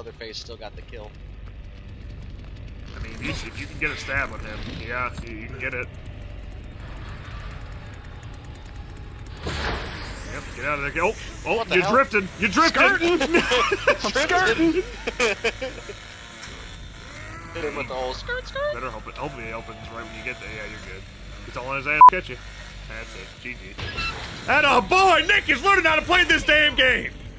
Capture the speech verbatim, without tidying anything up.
Leatherface still got the kill. I mean, you, if you can get a stab on him, yeah, you, you can get it. Yep, get out of there. Oh, oh, you're hell? drifting. You're drifting. Skirting. Hit him with the old skirt, skirt. Better hope it. Hopefully it opens right when you get there. Yeah, you're good. It's all on his ass. Catch you. That's it. G G. And oh boy, Nick is learning how to play this damn game.